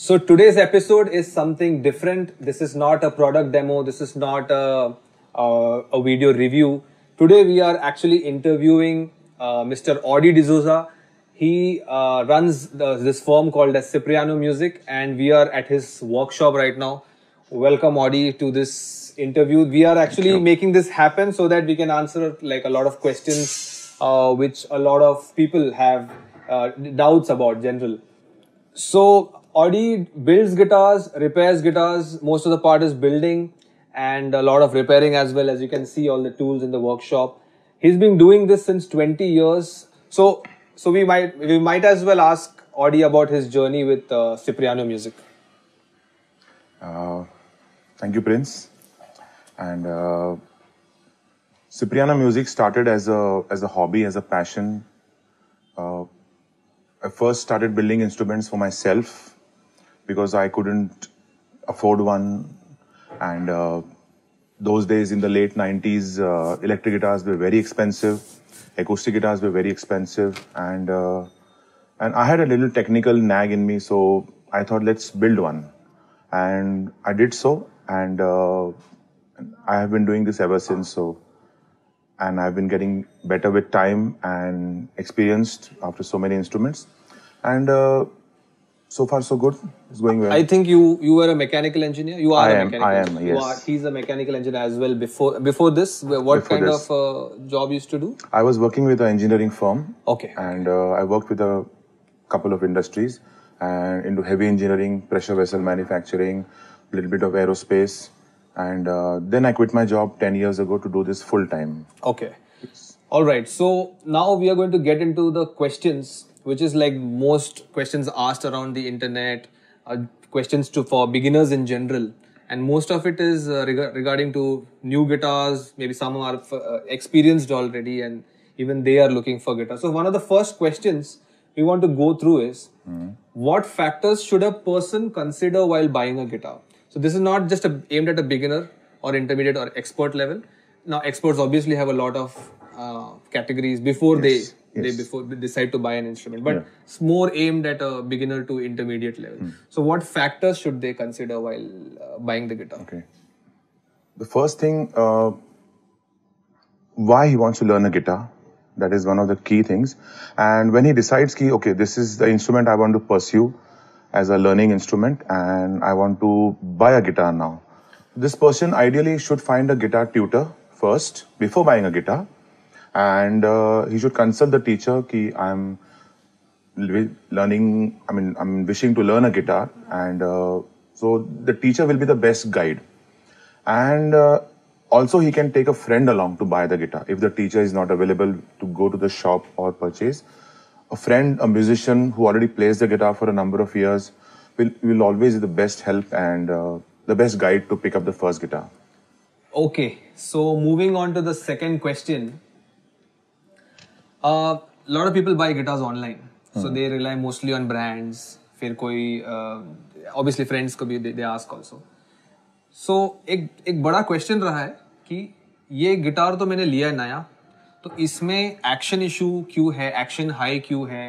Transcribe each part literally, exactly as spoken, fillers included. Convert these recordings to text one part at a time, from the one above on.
So today's episode is something different. This is not a product demo. This is not a, a, a video review. Today we are actually interviewing uh, Mister Audi D'Souza. He uh, runs the, this firm called as Cipriano Music, and we are at his workshop right now. Welcome, Audi, to this interview. We are actually making this happen so that we can answer like a lot of questions uh, which a lot of people have uh, doubts about general. So Audi builds guitars, repairs guitars. Most of the part is building and a lot of repairing as well. As you can see, all the tools in the workshop. He's been doing this since twenty years. So, so we might we might as well ask Audi about his journey with uh, Cipriano Music. Uh, thank you, Prince. And uh, Cipriano Music started as a as a hobby, as a passion. Uh, I first started building instruments for myself because I couldn't afford one. And uh, those days in the late nineties, uh, electric guitars were very expensive. Acoustic guitars were very expensive. And, uh, and I had a little technical nag in me, so I thought, let's build one. And I did so. And uh, I have been doing this ever since. So, and I've been getting better with time and experienced after so many instruments. And uh, so far, so good. It's going well. I think you you were a mechanical engineer. You are I a am, mechanical I am, engineer. yes. You are, he's a mechanical engineer as well. Before before this, what Before kind this. of uh, job you used to do? I was working with an engineering firm. Okay. And uh, I worked with a couple of industries and into heavy engineering, pressure vessel manufacturing, a little bit of aerospace. And uh, then I quit my job ten years ago to do this full time. Okay. All right. So now we are going to get into the questions, which is like most questions asked around the internet, uh, questions to for beginners in general. And most of it is uh, reg- regarding to new guitars. Maybe some are uh, experienced already and even they are looking for guitars. So one of the first questions we want to go through is, mm-hmm. what factors should a person consider while buying a guitar? So this is not just a, aimed at a beginner or intermediate or expert level. Now experts obviously have a lot of uh, categories before yes, they yes. they before they decide to buy an instrument, but yeah. it's more aimed at a beginner to intermediate level. Mm. So what factors should they consider while uh, buying the guitar? Okay. The first thing, uh, why he wants to learn a guitar. That is one of the key things. And when he decides, ki, okay, this is the instrument I want to pursue as a learning instrument and I want to buy a guitar now. This person ideally should find a guitar tutor first before buying a guitar. And uh, he should consult the teacher ki I'm learning, I mean, I'm wishing to learn a guitar. And uh, so the teacher will be the best guide. And uh, also he can take a friend along to buy the guitar. If the teacher is not available to go to the shop or purchase, a friend, a musician who already plays the guitar for a number of years will, will always be the best help and uh, the best guide to pick up the first guitar. Okay, so moving on to the second question. A uh, lot of people buy guitars online, so hmm. they rely mostly on brands. फिर कोई uh, obviously friends को भी they, they ask also. So एक एक बड़ा question रहा है कि ये गिटार तो मैंने लिया है नया, तो इसमें एक्शन इशू क्यों है, एक्शन हाई क्यों है,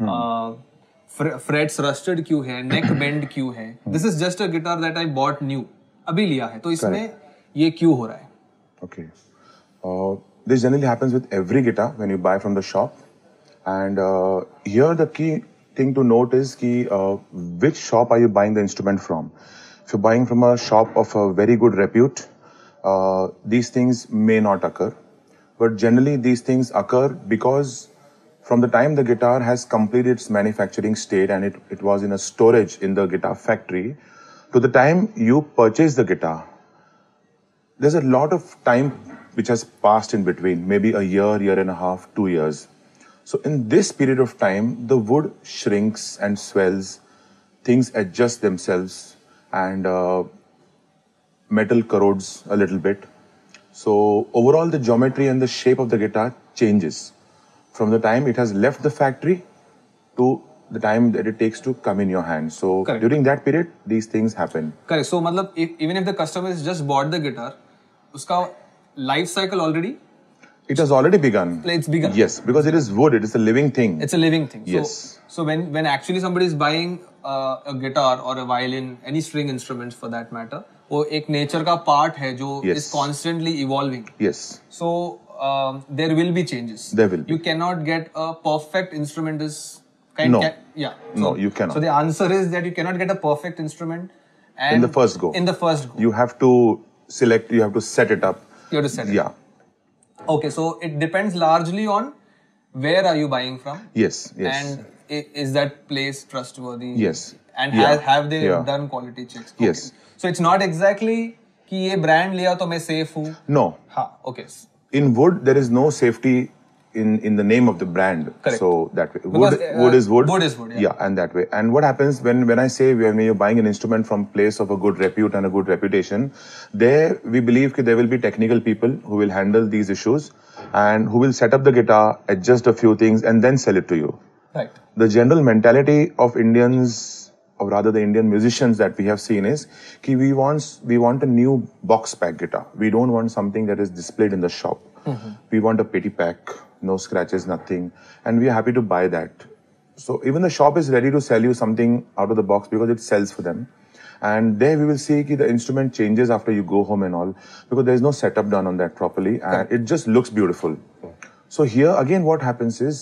फ्रेट्स रस्टेड क्यों है, नेक बेंड क्यों है. This is just a guitar that I bought new, अभी लिया है, तो इसमें ये क्यों हो रहा है? Okay. Uh, this generally happens with every guitar when you buy from the shop. And uh, here the key thing to note is ki, uh, which shop are you buying the instrument from? If you're buying from a shop of a very good repute, uh, these things may not occur. But generally these things occur because from the time the guitar has completed its manufacturing state and it, it was in a storage in the guitar factory, to the time you purchase the guitar, there's a lot of time which has passed in between, maybe a year, year and a half, two years. So in this period of time, the wood shrinks and swells, things adjust themselves, and uh, metal corrodes a little bit. So overall, the geometry and the shape of the guitar changes from the time it has left the factory to the time that it takes to come in your hand. So Correct. During that period, these things happen. Correct. So, if, even if the customer has just bought the guitar, uska life cycle already It has already begun. It's begun. Yes, because it is wood. It is a living thing. It's a living thing. So, Yes. So when when actually somebody is buying uh, a guitar or a violin, any string instruments for that matter, वो एक nature का part है जो Yes. is constantly evolving. Yes. So um, there will be changes. There will be. You cannot get a perfect instrument. Is kind No. Can, yeah. So, No, you cannot. So the answer is that you cannot get a perfect instrument. And In the first go. In the first go. You have to select. You have to set it up. You have to set it. Yeah. Okay, so it depends largely on where are you buying from. Yes. Yes. And i- is that place trustworthy? Yes. And Yeah. have, have they Yeah. done quality checks? Okay. Yes. So it's not exactly कि ये brand लिया तो मैं safe हूँ. No. हाँ, okay. In wood, there is no safety in in the name of the brand. Correct. So that way, wood, Because, uh, wood is wood. wood is wood, yeah. and that way. And what happens when when I say when you're buying an instrument from place of a good repute and a good reputation, there we believe that there will be technical people who will handle these issues and who will set up the guitar, adjust a few things, and then sell it to you. Right. The general mentality of Indians, or rather the Indian musicians that we have seen, is कि we want we want a new box pack guitar. We don't want something that is displayed in the shop. Mm-hmm. We want a petty pack, no scratches, nothing, and we are happy to buy that. So even the shop is ready to sell you something out of the box because it sells for them. And there we will see that the instrument changes after you go home and all, because there is no setup done on that properly, and it just looks beautiful. So here again, what happens is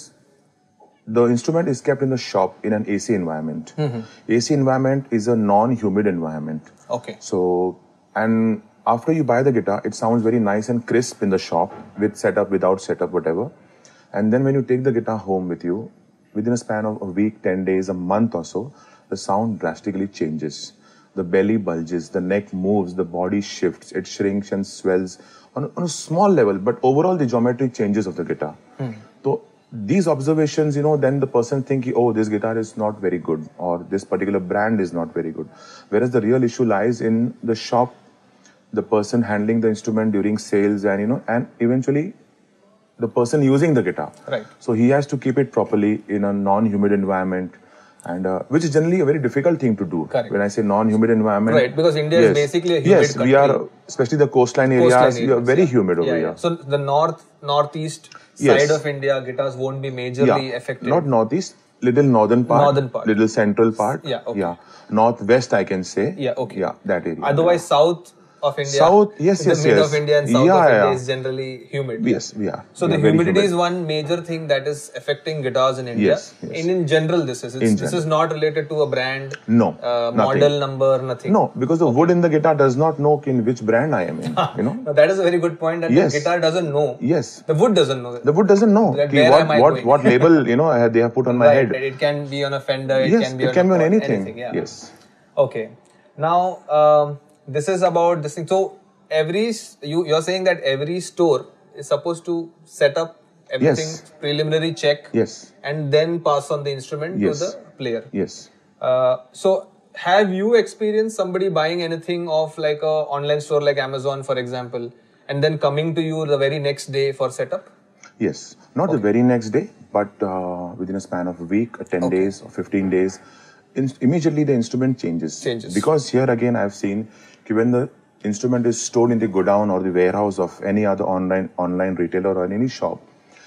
the instrument is kept in the shop in an A C environment. Mm-hmm. A C environment is a non-humid environment. Okay. So, and after you buy the guitar, it sounds very nice and crisp in the shop with setup, without setup, whatever. And then when you take the guitar home with you, within a span of a week, ten days, a month or so, the sound drastically changes. The belly bulges, the neck moves, the body shifts, it shrinks and swells on, on a small level, but overall the geometric changes of the guitar. Hmm. So these observations, you know, then the person think, oh, this guitar is not very good, or this particular brand is not very good. Whereas the real issue lies in the shop, the person handling the instrument during sales, and you know, and eventually the person using the guitar. Right. So he has to keep it properly in a non-humid environment, and uh, which is generally a very difficult thing to do. Correct. When I say non-humid environment, Right, because India yes, is basically a humid yes, country. we are, especially the coastline areas, Coastline we are areas, very yeah. humid over Yeah, here. yeah. So the north, northeast Yes. side of India, guitars won't be majorly Yeah, affected. not northeast, little northern part, Northern part. little central part. Yeah, okay. Yeah, northwest I can say. Yeah, okay. Yeah, that area. Otherwise, south of India, South, yes, the yes, mid yes. of India and south Yeah, of India yeah. is generally humid. Yes, yeah. So we the are very humidity humid. is one major thing that is affecting guitars in India. Yes, yes. In in general, this is it's, In this general. is not related to a brand, No, uh, nothing. model number, nothing. No, because the wood in the guitar does not know in which brand I am in. You know. No, that is a very good point. That Yes. the guitar doesn't know. Yes. The wood doesn't know. The wood doesn't know That ki where what am I what going? what label, you know, uh, they have put on my Right, head. right. It can be on a Fender. It Yes, can be it on, can a be on pot, anything. yeah. Yes. Okay. Now um, this is about this thing. So every s- you you're saying that every store is supposed to set up everything, Yes. preliminary check, Yes. and then pass on the instrument Yes. to the player. Yes. Uh, so have you experienced somebody buying anything of like a online store like Amazon, for example, and then coming to you the very next day for setup? Yes. Not the very next day, but uh, within a span of a week, or ten Okay. days, or fifteen days, in, immediately the instrument changes. Changes. Because here again, I've seen ki when the instrument is stored in the godown or the warehouse of any other online online retailer or in any shop,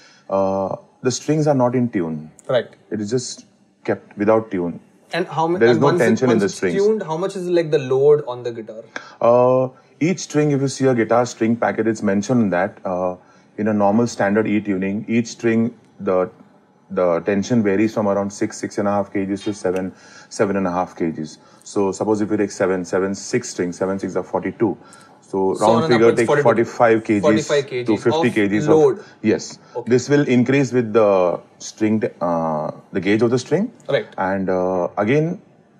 uh, the strings are not in tune. Right. It is just kept without tune. And how many? There is and no once it- tension in once the it's strings. Tuned, how much is like the load on the guitar? Uh, each string, if you see a guitar string packet, it's mentioned that uh, in a normal standard E tuning, each string, the the tension varies from around six, six and a half kgs to seven, seven and a half kgs. So suppose if you take seven, seven, six strings, seven, six are forty-two. So So on round an figure upwards take forty-two. forty-five kgs, forty-five kgs to fifty of kgs load. of yes. This will increase with the string, uh, the gauge of the string. Right. And uh, again,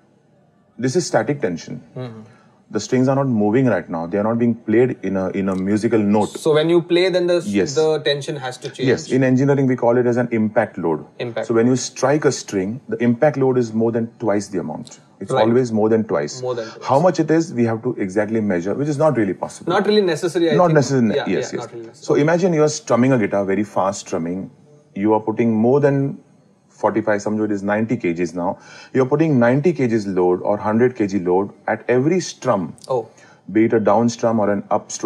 this is static tension. The strings are not moving right now. They are not being played in a in a musical note. So when you play, then the Yes. the tension has to change. Yes, in engineering we call it as an impact load. Impact. So when you strike a string, the impact load is more than twice the amount. It's Right. always more than twice. More than twice. How much it is, we have to exactly measure, which is not really possible. Not really necessary. I Not think. necessarily. Yeah, yes, yeah, yes. Not really necessary. So imagine you are strumming a guitar, very fast strumming. You are putting more than forty-five, some it is ninety kgs now. You are putting ninety kgs load or one hundred kg load at every strum. Oh. Be it a down strum or an up stroke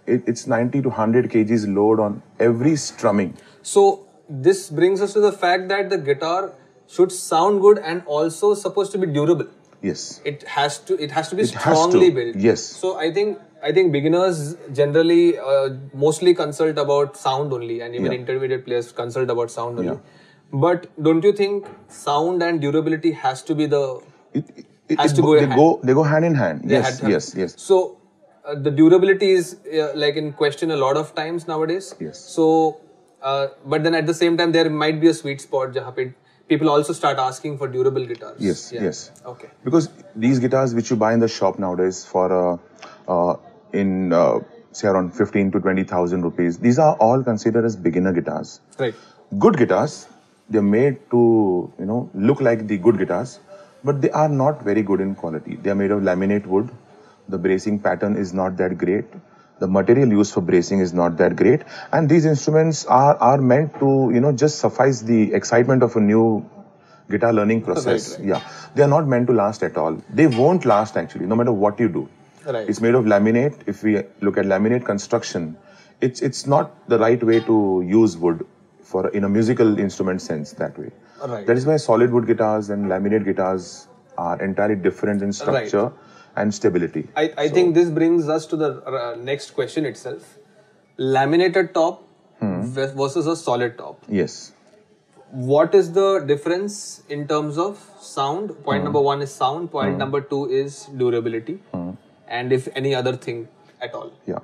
it, it's ninety to one hundred kilograms load on every strumming. So this brings us to the fact that the guitar should sound good and also supposed to be durable. Yes. It has to. It has to be It has strongly to. built. Yes. So I think I think beginners generally uh, mostly consult about sound only, and even Yeah. intermediate players consult about sound only. Yeah. But don't you think sound and durability has to be the It, it, has it to go they in hand? go they go hand in hand. They Yes, had- yes, yes. So uh, the durability is uh, like in question a lot of times nowadays. Yes. So, uh, but then at the same time, there might be a sweet spot jahan pe people also start asking for durable guitars. Yes, Yeah. yes. Okay. Because these guitars which you buy in the shop nowadays for uh, uh, in uh, say around fifteen to twenty thousand rupees, these are all considered as beginner guitars. Right. Good guitars, they're made to you know look like the good guitars, but they are not very good in quality. They are made of laminate wood. The bracing pattern is not that great. The material used for bracing is not that great, and these instruments are are meant to you know just suffice the excitement of a new guitar learning process. Right, right. Yeah, they are not meant to last at all. They won't last actually, no matter what you do. Right. It's made of laminate. If we look at laminate construction, it's it's not the right way to use wood for in a musical instrument sense that way. Right. That is why solid wood guitars and laminate guitars are entirely different in structure and stability. I, I So- think this brings us to the uh, next question itself. Laminated top ve- versus a solid top. Yes. What is the difference in terms of sound? Point number one is sound. Point number two is durability. And if any other thing at all. Yeah.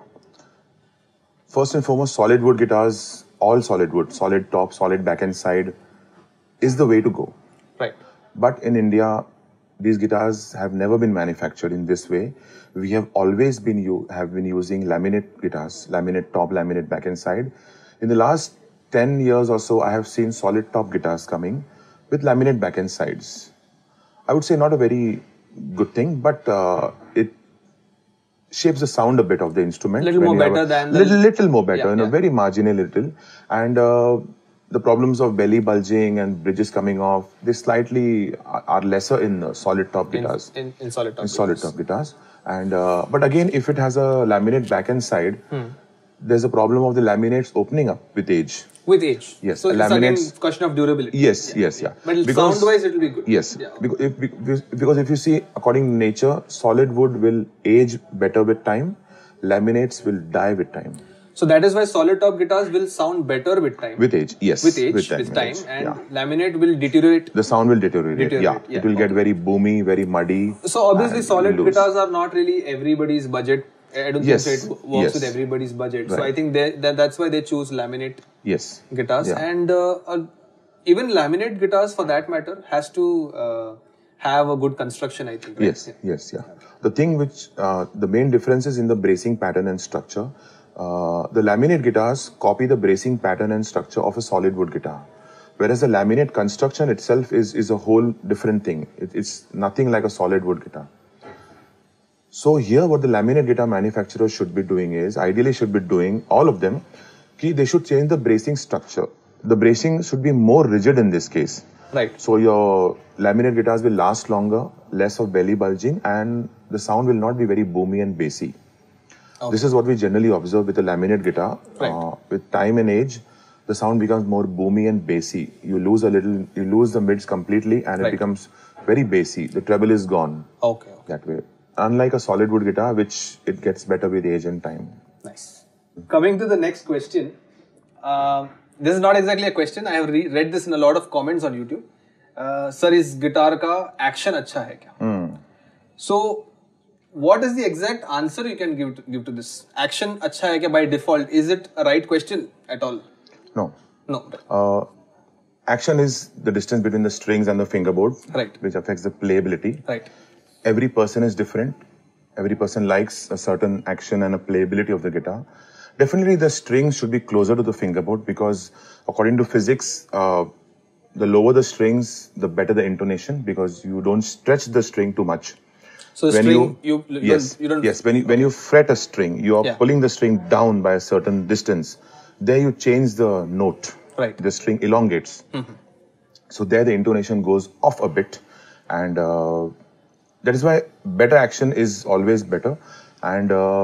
First and foremost, solid wood guitars, all solid wood, solid top, solid back and side, is the way to go. Right. But in India, these guitars have never been manufactured in this way. We have always been u- have been using laminate guitars, laminate top, laminate back and side. In the last ten years or so, I have seen solid top guitars coming with laminate back and sides. I would say not a very good thing, but uh, it shapes the sound a bit of the instrument. Little when more you have better a- than the- little, little more better, Yeah, you know, yeah. very marginal little. And uh, the problems of belly bulging and bridges coming off, they slightly are, are lesser in uh, solid top In, guitars. in, in solid top. in solid guitars. top guitars. And uh, but again, if it has a laminate back and side, there's a problem of the laminates opening up with age. With age. Yes, So it's again laminates- question of durability. Yes, yes, yeah. But Because- sound wise it will be good. Yes, Yeah. because, if, because because if you see, according to nature, solid wood will age better with time. Laminates will die with time. So that is why solid top guitars will sound better with time. With age, yes. with age, with time, time, age, and yeah. laminate will deteriorate. The sound will deteriorate. Deteriorate, yeah. yeah, it will get okay. very boomy, very muddy. So obviously and solid loose. guitars are not really everybody's budget. I don't Yes, think so it works yes. with everybody's budget. So Right. I think they, that, that's why they choose laminate Yes. guitars. Yeah. And uh, uh, even laminate guitars for that matter has to uh, have a good construction, I think. Right? Yes, yes, yeah. The thing which, uh, the main difference is in the bracing pattern and structure. Uh, the laminate guitars copy the bracing pattern and structure of a solid wood guitar. Whereas the laminate construction itself is, is a whole different thing. It, it's nothing like a solid wood guitar. So here what the laminate guitar manufacturers should be doing is, ideally should be doing, all of them, ki they should change the bracing structure. The bracing should be more rigid in this case. Right. So your laminate guitars will last longer, less of belly bulging, and the sound will not be very boomy and bassy. Okay. This is what we generally observe with a laminate guitar. Right. Uh, with time and age, the sound becomes more boomy and bassy. You lose a little, you lose the mids completely, and Right. it becomes very bassy. The treble is gone Okay. okay. that way. Unlike a solid wood guitar, which it gets better with age and time. Nice. Coming to the next question. Uh, this is not exactly a question. I have re- read this in a lot of comments on YouTube. Uh, Sir, is guitar ka action अच्छा है क्या? So, what is the exact answer you can give to, give to this? Action अच्छा है क्या by default? Is it a right question at all? No. No. Uh, action is the distance between the strings and the fingerboard, Right. which affects the playability. Right. Every person is different. Every person likes a certain action and a playability of the guitar. Definitely the strings should be closer to the fingerboard because according to physics, uh, the lower the strings, the better the intonation because you don't stretch the string too much. So, When string, you, you, yes, don't, you don't... yes. When you, when you fret a string, you are Yeah. pulling the string down by a certain distance. There you change the note. Right. The string elongates. So there the intonation goes off a bit. And uh, that is why better action is always better. And uh,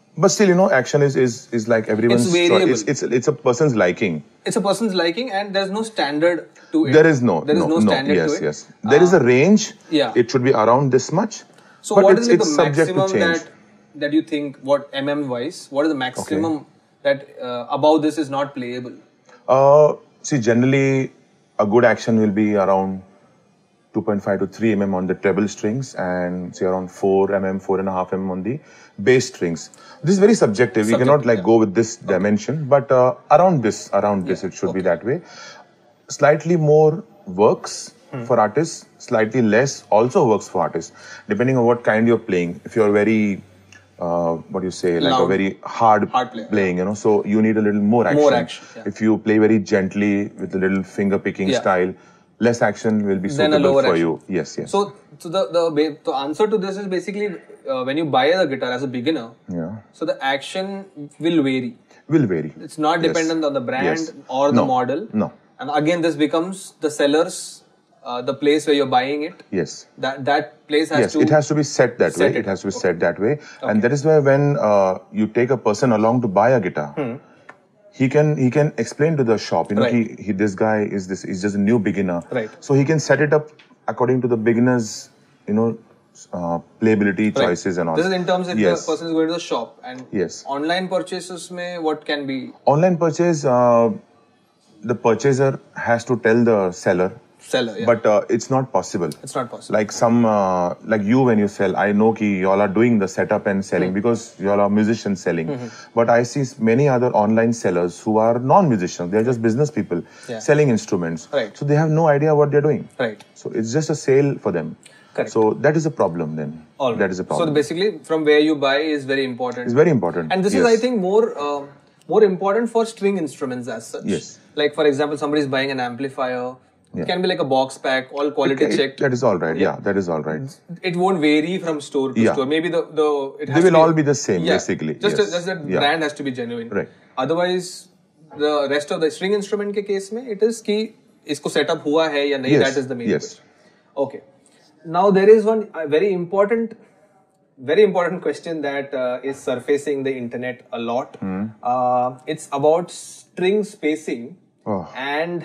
But still, you know, action is is, is like everyone's It's variable. choice. It's, it's it's a person's liking. It's a person's liking, and there's no standard to it. There is no there is no, no standard yes, to it. yes. There is a range. Yeah. It should be around this much. So but what it's, is like it's the subject to maximum change. that that you think, what mm wise, what is the maximum that uh, above this is not playable? Uh, see, generally, a good action will be around two point five to three millimeters on the treble strings and say around four millimeters, four and a half millimeters on the bass strings. This is very subjective. We cannot like yeah. go with this okay. dimension, but uh, around this, around this, yeah. it should okay. be that way. Slightly more works hmm. for artists, slightly less also works for artists, depending on what kind you're playing. If you're very Uh, what do you say, like Loud. a very hard, hard play, playing, you know, so you need a little more action. More action, yeah. If you play very gently with a little finger picking yeah. style, less action will be then suitable for action. you. Yes, yes. So, so the, the, the answer to this is basically uh, when you buy the guitar as a beginner, yeah. so the action will vary. Will vary. It's not dependent yes. on the brand yes. or the no. model. No. And again, this becomes the seller's, uh, the place where you're buying it. Yes. That that place has yes, to... it has to be set that set way. It. It has to be okay. set that way. Okay. And that is why when uh, you take a person along to buy a guitar, hmm. he can he can explain to the shop, you know, right. he, he this guy is this is just a new beginner. Right. So he can set it up according to the beginner's, you know, uh, playability right. choices and all. This is in terms if yes. the person is going to the shop. And yes. online purchases may what can be? Online purchase, uh, the purchaser has to tell the seller. Seller, yeah. But uh, it's not possible. It's not possible. Like some, uh, like you when you sell, I know ki y'all are doing the setup and selling mm. because y'all are musicians selling. Mm-hmm. But I see many other online sellers who are non-musicians. They're just business people yeah. selling instruments. Right. So they have no idea what they're doing. Right. So it's just a sale for them. Correct. So that is a problem then. All right. That is a problem. So basically from where you buy is very important. It's very important. And this yes. is I think more uh, more important for string instruments as such. Yes. Like for example, somebody is buying an amplifier. Yeah. It can be like a box pack, all quality it, checked. It, that is all right. Yeah. yeah, that is all right. It won't vary from store to yeah. store. Maybe the the it has they will to be, all be the same yeah, basically. Just yes. a, just that yeah. brand has to be genuine. Right. Otherwise, the rest of the string instrument के case में it is कि इसको setup हुआ है या नहीं. Yes. That is the main yes. question. Okay. Now there is one uh, very important, very important question that uh, is surfacing the internet a lot. Mm. Uh, it's about string spacing oh. and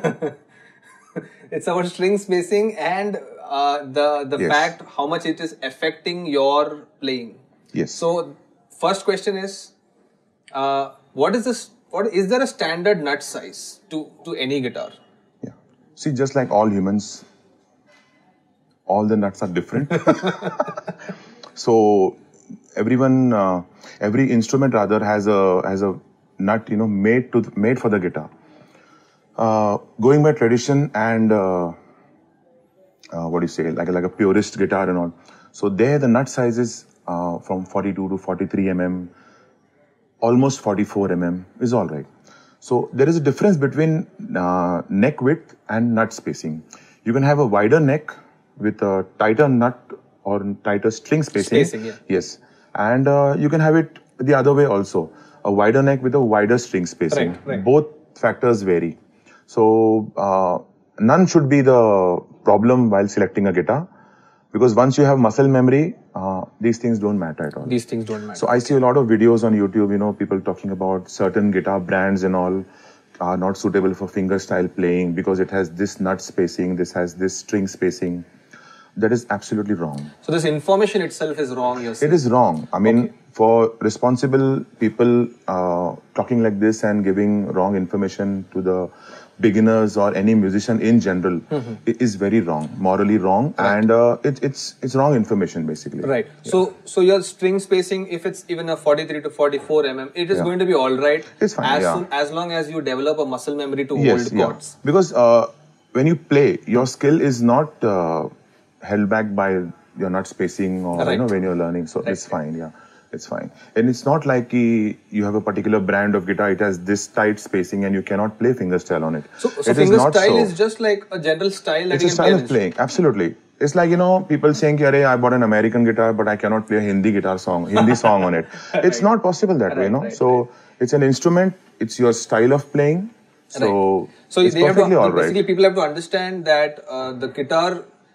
it's about string spacing and uh, the the yes. fact how much it is affecting your playing. Yes. So first question is, uh, what is this? What is there a standard nut size to to any guitar? Yeah. See, just like all humans, all the nuts are different. So everyone, uh, every instrument rather has a has a nut, you know, made to made for the guitar. Uh, going by tradition and uh, uh, what do you say, like like a purist guitar and all. So there the nut size is uh, from forty-two to forty-three millimeters, almost forty-four millimeters is all right. So there is a difference between uh, neck width and nut spacing. You can have a wider neck with a tighter nut or tighter string spacing. Spacing, yeah. Yes, and uh, you can have it the other way also. A wider neck with a wider string spacing. Right, right. Both factors vary. So uh, none should be the problem while selecting a guitar, because once you have muscle memory, uh, these things don't matter at all. These things don't matter. So I see a lot of videos on YouTube, you know, people talking about certain guitar brands and all are not suitable for fingerstyle playing because it has this nut spacing, this has this string spacing. That is absolutely wrong. So this information itself is wrong, you're saying? It is wrong. I mean, okay. for responsible people uh, talking like this and giving wrong information to the beginners or any musician in general, mm-hmm. it is very wrong, morally wrong, right. and uh, it, it's it's wrong information basically. Right. Yeah. So so your string spacing, if it's even a forty-three to forty-four millimeters, it is yeah. going to be all right. It's fine. As yeah. soon, as long as you develop a muscle memory to yes, hold yeah. chords. Because uh, when you play, your skill is not uh, held back by your nut spacing or right. you know when you're learning. So right. it's fine. Yeah. It's fine. And it's not like you have a particular brand of guitar, it has this tight spacing and you cannot play fingerstyle on it. So, so it fingerstyle is, so. is just like a general style that it's you a can style play of playing, absolutely. It's like, you know, people saying, Arey, I bought an American guitar, but I cannot play a Hindi guitar song, Hindi song on it. It's right. not possible that right, way, you know. Right, so right. it's an instrument, it's your style of playing. So, right. so it's they have to, all basically right. people have to understand that uh, the guitar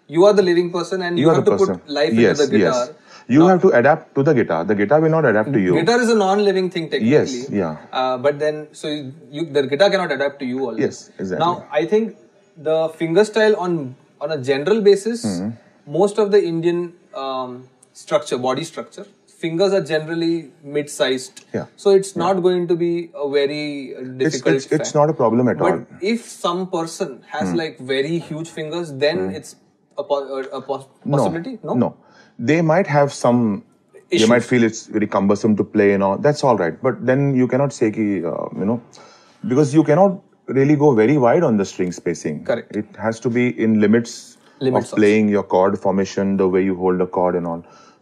you are the living person and you, You are have the to person. put life Yes, into the guitar. yes. You have to adapt to the guitar. The guitar will not adapt to you. Guitar is a non-living thing technically. Yes, yeah. Uh, but then, so you, you, the guitar cannot adapt to you always. Yes, exactly. Now, I think the finger style on on a general basis, Mm-hmm. most of the Indian um, structure, body structure, fingers are generally mid-sized. Yeah. So it's not going to be a very uh, It's, difficult. it's, it's fact. not a problem at But all. if some person has like very huge fingers, then it's a, po- a, a pos- possibility. No. No. They might have some. Issues. They might feel it's very cumbersome to play and all. That's all right. But then you cannot say ki, uh, you know, because you cannot really go very wide on the string spacing. Correct. It has to be in limits, Limits of playing your chord formation, the way you hold the chord and all.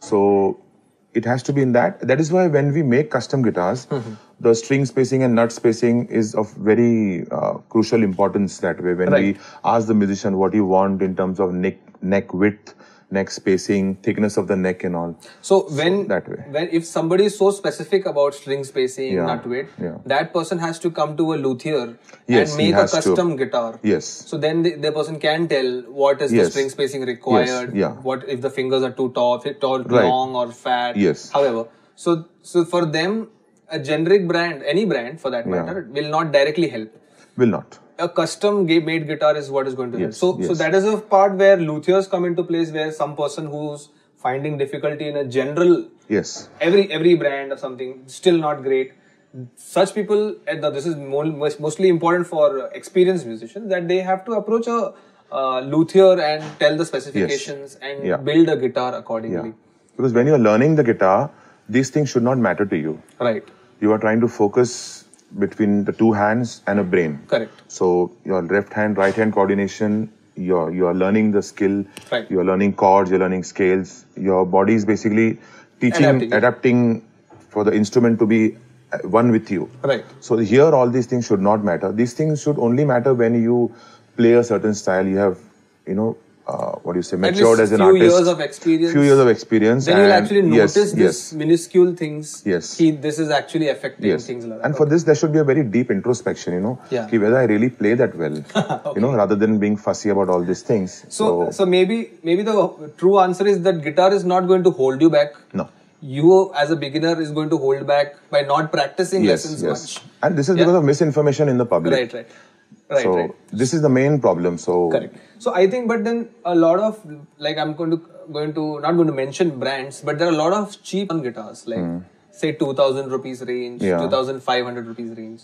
So it has to be in that. That is why when we make custom guitars, the string spacing and nut spacing is of very uh, crucial importance that way. When Right. we ask the musician what you want in terms of neck, neck width, neck spacing, thickness of the neck and all. So when that way. when if somebody is so specific about string spacing, Yeah, nut width, yeah. that person has to come to a luthier Yes, and he make a has to. custom guitar. Yes. So then the, the person can tell what is the Yes. string spacing required. Yes, yeah. What if the fingers are too tall, fit tall, Right. long or fat. Yes. However, so so for them, a generic brand, any brand for that Yeah. matter, will not directly help. Will not. A custom ga- made guitar is what is going to help. Yes, So, so yes. that is a part where luthiers come into place, where some person who's finding difficulty in a general, Yes. every every brand or something, still not great. Such people, and now this is more, most- mostly important for uh, experienced musicians, that they have to approach a uh, luthier and tell the specifications and Yeah. build a guitar accordingly. Yeah. Because when you're learning the guitar, these things should not matter to you. Right. You are trying to focus between the two hands and a brain. Correct. So your left hand, right hand coordination, you're, you are learning the skill, Right. you're learning chords, you're learning scales. Your body is basically teaching, Adapting. adapting for the instrument to be uh, one with you. Right. So here all these things should not matter. These things should only matter when you play a certain style. You have, you know, uh, what do you say, matured as an few artist. years of experience. Few years of experience. Then you'll and actually yes, notice this yes, minuscule things. Yes. He, this is actually affecting yes. things like that. And for this, there should be a very deep introspection, you know, Yeah. ki whether I really play that well, you know, rather than being fussy about all these things. So, so maybe maybe the true answer is that guitar is not going to hold you back. no. You as a beginner is going to hold back by not practicing Yes, lessons yes. much. And this is Yeah. because of misinformation in the public. Right, right, right, so right. this is the main problem. So Correct. So I think, but then a lot of like I'm going to going to not going to mention brands, but there are a lot of cheap guitars like say two thousand rupees range, Yeah. two thousand five hundred rupees range.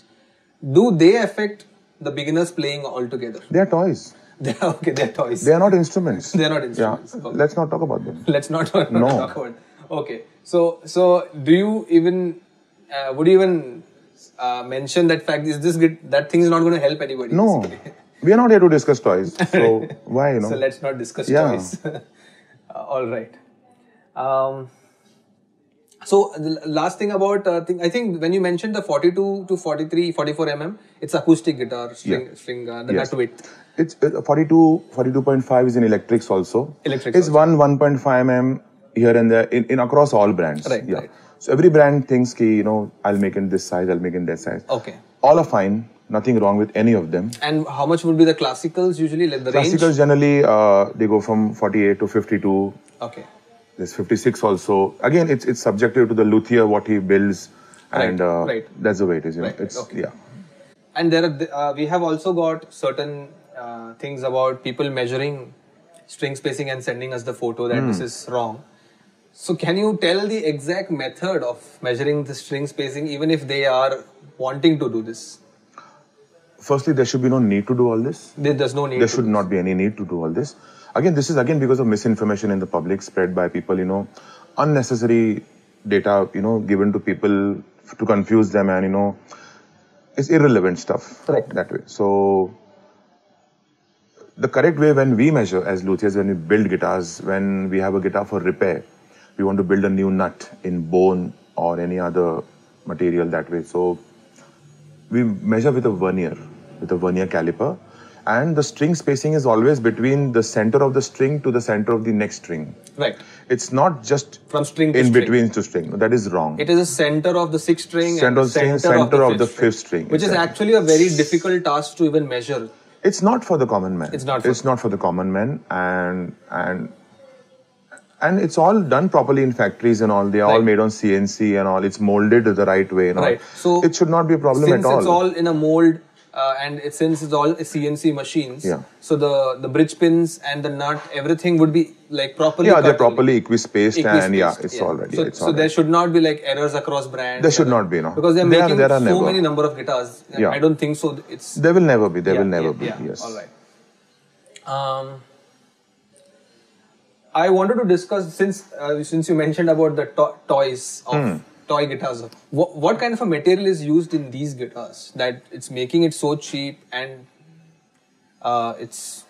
Do they affect the beginners playing altogether? they are toys. They are okay. They're toys. They are not instruments. They're not instruments. Yeah. Okay. Let's not talk about them. Let's not, not No. talk about. Okay, so so do you even uh, would you even uh, mention that fact? Is this good, that thing is not going to help anybody? No. basically. We are not here to discuss toys. So why, you know? So let's not discuss Yeah. toys. uh, all right. Um, so the l- last thing about uh, thing, I think when you mentioned the forty-two to forty-three, forty-four millimeter, it's acoustic guitar string, Yeah. string uh, the Yes. nut width. It's uh, forty-two, forty-two point five is in electrics also. Electrics It's also. one, one point five millimeter here and there in, in across all brands. Right, Yeah. right. So every brand thinks ki, you know, I'll make it this size, I'll make it that size. Okay. All are fine. Nothing wrong with any of them. And how much would be the classicals usually? Like the Classicals range? generally, uh, they go from forty-eight to fifty-two. Okay. There's fifty-six also. Again, it's it's subjective to the luthier, what he builds. And Right, uh, right. that's the way it is. You know? Right, It's, okay. yeah. And there are, uh, we have also got certain uh, things about people measuring string spacing and sending us the photo that this is wrong. So can you tell the exact method of measuring the string spacing, even if they are wanting to do this? Firstly, there should be no need to do all this. There, there's no need. There to should do not be any need to do all this. Again, this is again because of misinformation in the public spread by people, you know, unnecessary data, you know, given to people to confuse them and, you know, it's irrelevant stuff. Correct. That way. So, the correct way when we measure as luthiers, when we build guitars, when we have a guitar for repair, we want to build a new nut in bone or any other material that way. So, we measure with a vernier, with a vernier caliper. And the string spacing is always between the center of the string to the center of the next string. Right. It's not just From string to in string. between to string. That is wrong. It is the center of the sixth string Center and of string, center, center of of the the fifth fifth string, string, which is exactly. actually a very difficult task to even measure. It's not for the common man. It's not for It's not for the common man, and and and it's all done properly in factories and all. They are all Right. made on C N C and all. It's molded the right way and all. Right. So it should not be a problem since at all. it's all in a mold, uh, and it, since it's all C N C machines, Yeah. so the the bridge pins and the nut, everything would be like properly. yeah, they're cut properly equi-spaced, equi-spaced, and yeah, it's yeah. all right. So, Yeah, it's so all there right. should not be like errors across brands. There should not be, no. Because they're There are- making there are so never. many number of guitars. Yeah. I don't think so. It's There will never be. There yeah, will never yeah, be. yeah. Yes. All right. Um, I wanted to discuss since uh, since you mentioned about the to- toys of Hmm. toy guitars. What, what kind of a material is used in these guitars that it's making it so cheap and uh, it's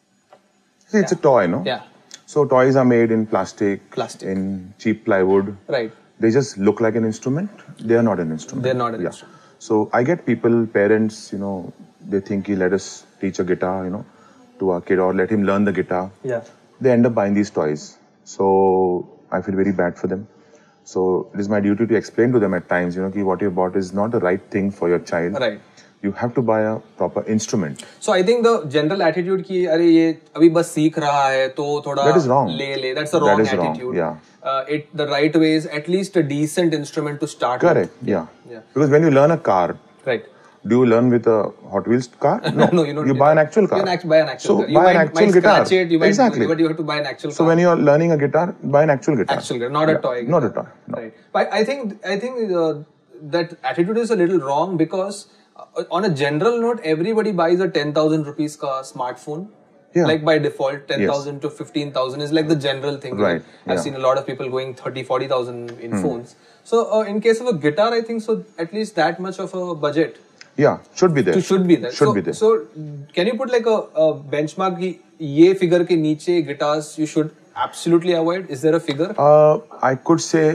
See, it's a toy, no? yeah So toys are made in plastic, Plastic. in cheap plywood. right. They just look like an instrument. They are not an instrument. They're not an yeah. instrument. So I get people, parents, you know, they think, "Ki, let us teach a guitar, you know, to our kid or let him learn the guitar." Yeah. They end up buying these toys. So I feel very bad for them. So it is my duty to explain to them at times, you know, ki what you bought is not the right thing for your child. Right. You have to buy a proper instrument. So I think the general attitude कि अरे ये अभी बस सीख रहा है तो थोड़ा That is wrong. ले ले that's the That wrong is wrong, attitude. yeah. Uh, it the right way is at least a decent instrument to start Correct. with. Yeah. Yeah. Because when you learn a car, Right. do you learn with a Hot Wheels car? No. No, you don't. You buy an actual car. You act- buy an actual So car. You buy an might, actual might guitar. scratch it. You might, Exactly. But you have to buy an actual So car. when you're learning a guitar, buy an actual guitar. Actual guitar, not a Yeah, toy guitar. Not a toy. No. Right. But I think I think uh, that attitude is a little wrong because uh, on a general note, everybody buys a ten thousand rupees car smartphone. Yeah. Like by default, ten thousand to fifteen thousand is like the general thing. Right. I've Yeah. seen a lot of people going thirty, forty thousand in phones. So uh, in case of a guitar, I think so at least that much of a budget Yeah, should be there. to should be there. Should so, be there. So can you put like a, a benchmark कि ये figure के नीचे guitars you should absolutely avoid? Is there a figure? Uh, I could say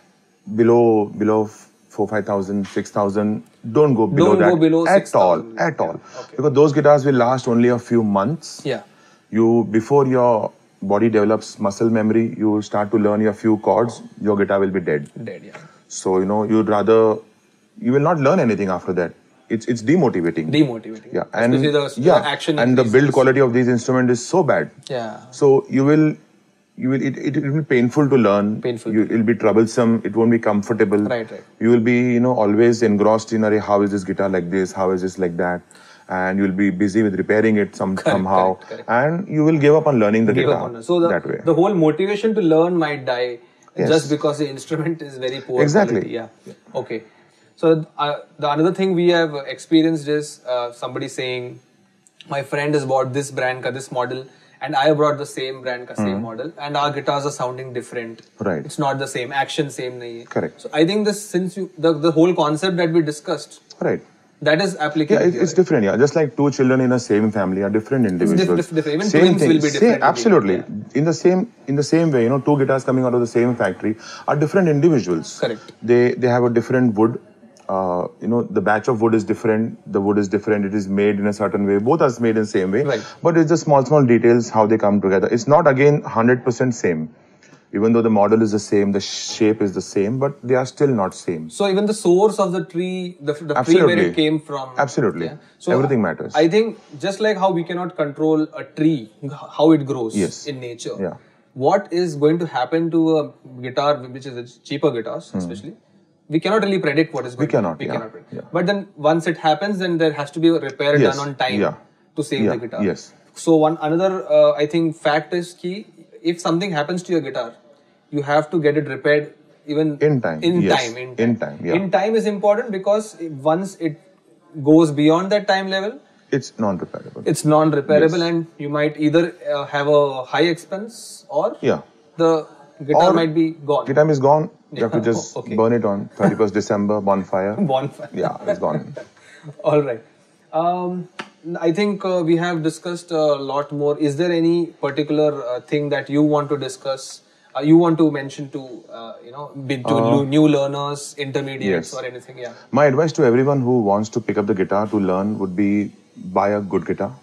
below below four five thousand six thousand. Don't go below Don't that go below at all. six thousand. At all. Okay. Because those guitars will last only a few months. Yeah. You before your body develops muscle memory, you start to learn your few chords. Your guitar will be dead. Dead, yeah. So you know you'd rather you will not learn anything after that. It's it's demotivating. Demotivating. Yeah, and Especially the, yeah, the action and the increases. build quality of these instruments is so bad. Yeah. So you will, you will, it, it, it will be painful to learn. Painful. You, it will be troublesome. It won't be comfortable. Right, right. You will be, you know, always engrossed in, "Arey, how is this guitar like this? How is this like that?" And you will be busy with repairing it some Correct, somehow. correct, correct. And you will give up on learning the Give guitar up on it. So the, that way. the whole motivation to learn might die Yes. just because the instrument is very poor Exactly. quality. Yeah. Okay. So uh, the another thing we have experienced is uh, somebody saying, "My friend has bought this brand ka this model, and I brought the same brand ka same model, and our guitars are sounding different. Right. It's not the same. Action same nahi hai." Correct. So I think this since you the the whole concept that we discussed Right. that is applicable. Yeah, it, here, it's right? different. Yeah, just like two children in a same family are different individuals. diff- different. Even same twins thing. will be Same- different absolutely. individuals, In the same in the same way, you know, two guitars coming out of the same factory are different individuals. Correct. They they have a different wood. Uh, you know, the batch of wood is different. The wood is different. It is made in a certain way. Both are made in the same way. Right. But it's just small small details how they come together. It's not again one hundred percent same. Even though the model is the same, the shape is the same, but they are still not same. So even the source of the tree, the, the tree where Absolutely. it came from. Absolutely. Yeah. So Everything matters. I think just like how we cannot control a tree, how it grows Yes. in nature. Yeah. What is going to happen to a guitar, which is a cheaper guitars, especially? We cannot really predict what is going Hmm. cannot, to happen. We yeah, cannot predict. yeah. But then once it happens, then there has to be a repair Yes, done on time yeah. to save Yeah, the guitar. yes. So one another, uh, I think, fact is key. If something happens to your guitar, you have to get it repaired even In time, In yes. time. In time. In time, yeah. In time is important because once it goes beyond that time level, It's non-repairable. it's non-repairable, Yes. and you might either uh, have a high expense or Yeah. the guitar Or might be gone. Guitar is gone. You have to Yeah. just Oh, okay. burn it on thirty-first December, bonfire. Bonfire. Yeah, it's gone. All right. Um, I think uh, we have discussed a lot more. Is there any particular uh, thing that you want to discuss? Uh, you want to mention to uh, you know be, to lu- new learners, intermediates, yes. or anything? Yeah. My advice to everyone who wants to pick up the guitar to learn would be buy a good guitar,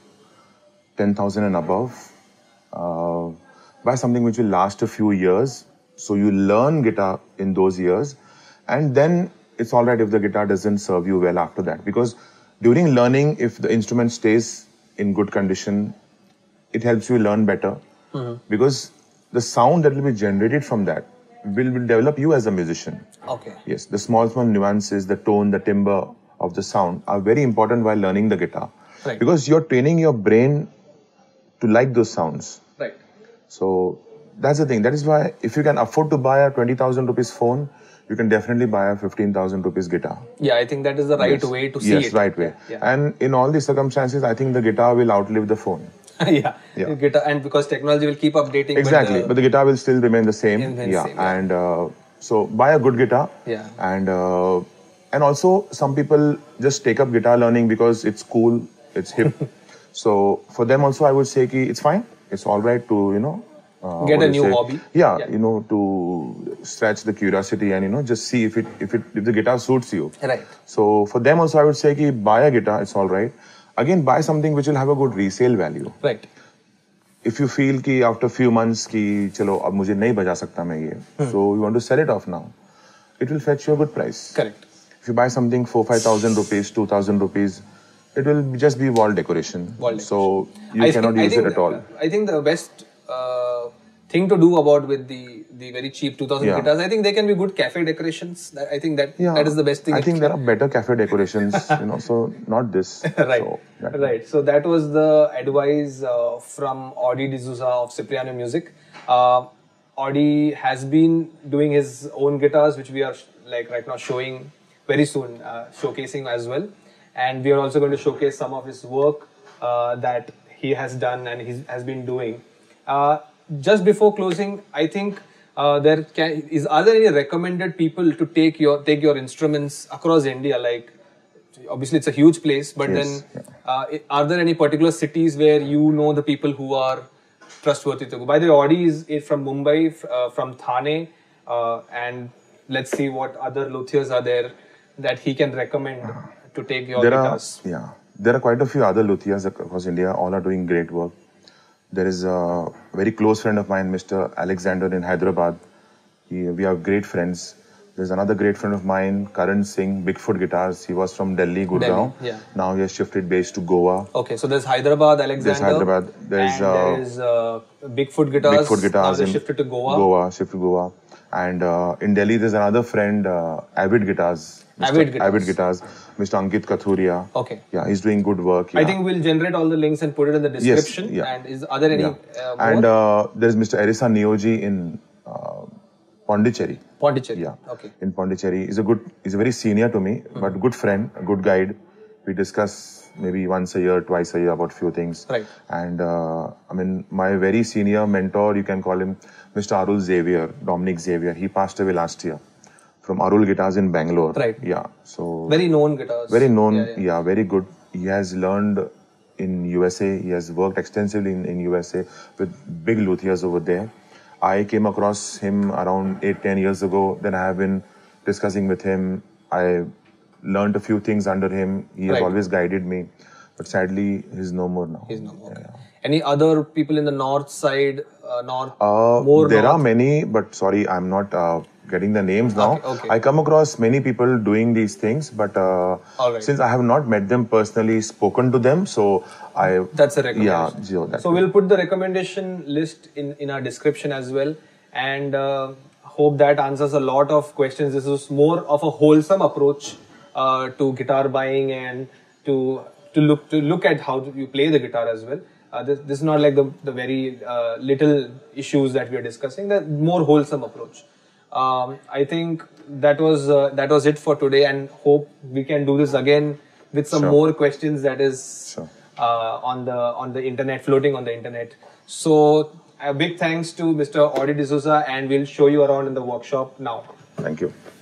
ten thousand and above. Uh, buy something which will last a few years. So you learn guitar in those years. And then it's all right if the guitar doesn't serve you well after that. Because during learning, if the instrument stays in good condition, it helps you learn better mm-hmm. because the sound that will be generated from that will, will develop you as a musician. Okay. Yes, the small, small nuances, the tone, the timbre of the sound are very important while learning the guitar. Right. Because you're training your brain to like those sounds. Right. So that's the thing. That is why if you can afford to buy a twenty thousand rupees phone, you can definitely buy a fifteen thousand rupees guitar. Yeah, I think that is the right yes. way to see yes, it. Yes, right way. Yeah. And in all these circumstances, I think the guitar will outlive the phone. yeah. yeah. Guitar, and because technology will keep updating. Exactly. But the, but the guitar will still remain the same. Remain yeah. Same, yeah. And uh, so buy a good guitar. Yeah. And uh, and also some people just take up guitar learning because it's cool, it's hip. So for them also, I would say ki it's fine. It's all right to, you know, uh, get a new say? hobby. Yeah, yeah, you know, to stretch the curiosity and, you know, just see if it if it if the guitar suits you. Right. So for them also, I would say ki buy a guitar. It's all right. Again, buy something which will have a good resale value. Right. If you feel कि after few months कि चलो अब मुझे नहीं बजा सकता मैं ये, hmm. so you want to sell it off now, it will fetch you a good price. Correct. If you buy something for five thousand rupees, two thousand rupees, it will just be wall decoration. Wall decoration. So you I cannot think, use I think it at all. The, I think the best uh, thing to do about with the the very cheap two thousand yeah. guitars, I think they can be good cafe decorations. I think that yeah. that is the best thing. I think there are better cafe decorations, you know. So not this. right. So, right. So that was the advice uh, from Audi D'Souza of Cipriano Music. Uh, Audi has been doing his own guitars, which we are like right now showing very soon, uh, showcasing as well. And we are also going to showcase some of his work uh, that he has done and he has been doing. Uh, just before closing, I think uh, there can, is are there any recommended people to take your take your instruments across India? Like obviously it's a huge place, but yes. then uh, are there any particular cities where you know the people who are trustworthy to go? By the way, Audi is, is from Mumbai, uh, from Thane, uh, and let's see what other luthiers are there that he can recommend to take your there guitars. Are, yeah, there are quite a few other luthiers across India. All are doing great work. There is a very close friend of mine, Mister Alexander in Hyderabad. He, we are great friends. There's another great friend of mine, Karan Singh, Bigfoot Guitars. He was from Delhi, Gurgaon. Delhi, yeah. Now he has shifted base to Goa. Okay, so there's Hyderabad, Alexander. There's Hyderabad. There's, and uh, there is uh, Bigfoot Guitars. Bigfoot Guitars. Now they shifted to Goa. Goa, shifted to Goa. And uh, in Delhi, there's another friend, uh, Avid Guitars. Mister Avid Guitars. Avid Guitars. Mister Ankit Kathuria. Okay. Yeah, he's doing good work. Yeah. I think we'll generate all the links and put it in the description. Yes, yeah. And is are there any yeah. uh, more? And uh, there's Mister Erisa Neoji in uh, Pondicherry. Pondicherry. Yeah. Okay. In Pondicherry. He's a good, he's a very senior to me, mm-hmm. but good friend, a good guide. We discuss maybe once a year, twice a year about few things. Right. And uh, I mean, my very senior mentor, you can call him Mister Arul Xavier, Dominic Xavier. He passed away last year from Arul Guitars in Bangalore. Right. Yeah. So very known guitars. Very known. Yeah, yeah. yeah, very good. He has learned in U S A. He has worked extensively in, in U S A with big luthiers over there. I came across him around eight, ten years ago. Then I have been discussing with him. I learned a few things under him. He has right. always guided me. But sadly, he's no more now. He's no more. Yeah, yeah. Any other people in the north side? Uh, north? Uh, more there north? are many, but sorry, I'm not uh, getting the names now. Okay, okay. I come across many people doing these things, but uh, right. since I have not met them personally, spoken to them, so I... That's a recommendation. Yeah, Gio, that so we'll put the recommendation list in, in our description as well. And uh, hope that answers a lot of questions. This is more of a wholesome approach uh, to guitar buying and to to look to look at how you play the guitar as well. Uh, this, this is not like the, the very uh, little issues that we are discussing. The more wholesome approach. Um, I think that was uh, that was it for today, and hope we can do this again with some sure. more questions that is sure. uh, on the on the internet, floating on the internet. So a big thanks to Mister Audi D'Souza, and we'll show you around in the workshop now. Thank you.